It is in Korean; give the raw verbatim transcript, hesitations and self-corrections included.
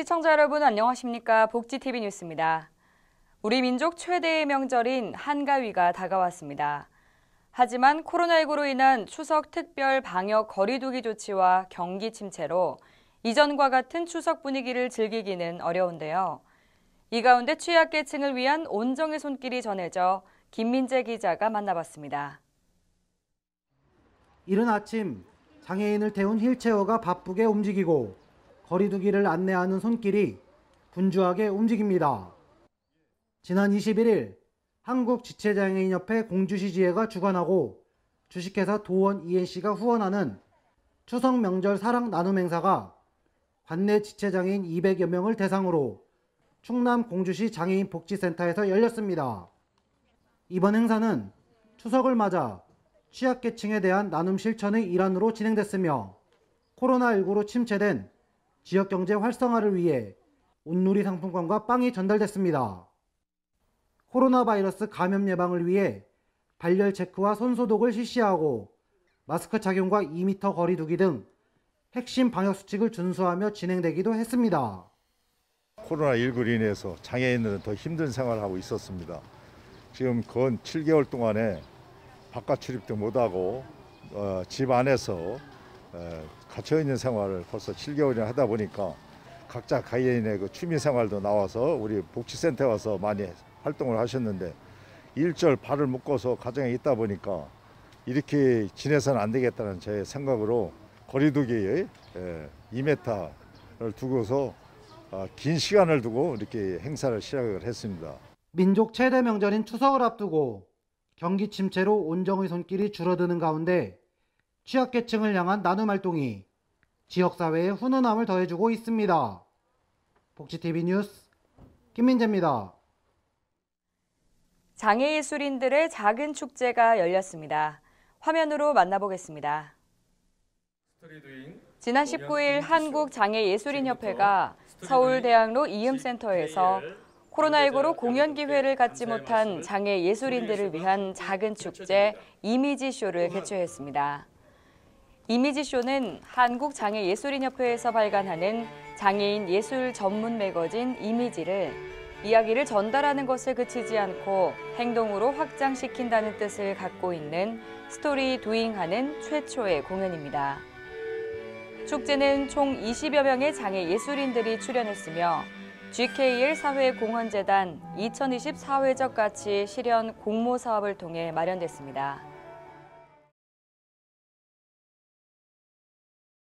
시청자 여러분 안녕하십니까? 복지티비 뉴스입니다. 우리 민족 최대의 명절인 한가위가 다가왔습니다. 하지만 코로나십구로 인한 추석 특별 방역 거리두기 조치와 경기 침체로 이전과 같은 추석 분위기를 즐기기는 어려운데요. 이 가운데 취약계층을 위한 온정의 손길이 전해져 김민재 기자가 만나봤습니다. 이른 아침 장애인을 태운 휠체어가 바쁘게 움직이고 거리두기를 안내하는 손길이 분주하게 움직입니다. 지난 이십일 일 한국지체장애인협회 공주시 지회가 주관하고 주식회사 도원 이엔씨가 후원하는 추석 명절 사랑 나눔 행사가 관내 지체장애인 이백여 명을 대상으로 충남 공주시 장애인 복지센터에서 열렸습니다. 이번 행사는 추석을 맞아 취약계층에 대한 나눔 실천의 일환으로 진행됐으며 코로나십구로 침체된 지역경제 활성화를 위해 온누리 상품권과 빵이 전달됐습니다. 코로나 바이러스 감염 예방을 위해 발열 체크와 손소독을 실시하고 마스크 착용과 이 미터 거리 두기 등 핵심 방역수칙을 준수하며 진행되기도 했습니다. 코로나십구로 인해서 장애인들은 더 힘든 생활을 하고 있었습니다. 지금 건 칠 개월 동안에 바깥 출입도 못하고 어, 집 안에서 어, 갇혀있는 생활을 벌써 칠 개월이나 하다 보니까 각자 가해인의 그 취미생활도 나와서 우리 복지센터에 와서 많이 활동을 하셨는데 일절 발을 묶어서 가정에 있다 보니까 이렇게 지내서는 안 되겠다는 제 생각으로 거리두기에 이 미터를 두고서 긴 시간을 두고 이렇게 행사를 시작을 했습니다. 민족 최대 명절인 추석을 앞두고 경기 침체로 온정의 손길이 줄어드는 가운데 취약계층을 향한 나눔 활동이 지역사회에 훈훈함을 더해주고 있습니다. 복지티비 뉴스 김민재입니다. 장애예술인들의 작은 축제가 열렸습니다. 화면으로 만나보겠습니다. 지난 십구 일 한국장애예술인협회가 서울대학로 이음센터에서 코로나십구로 공연 기회를 갖지 못한 장애예술인들을 위한 작은 축제 이미지쇼를 개최했습니다. 이미지쇼는 한국장애예술인협회에서 발간하는 장애인 예술 전문 매거진 이미지를 이야기를 전달하는 것에 그치지 않고 행동으로 확장시킨다는 뜻을 갖고 있는 스토리 두잉하는 최초의 공연입니다. 축제는 총 이십여 명의 장애예술인들이 출연했으며 지케이엘 사회공헌재단 이천이십 사회적 가치 실현 공모 사업을 통해 마련됐습니다.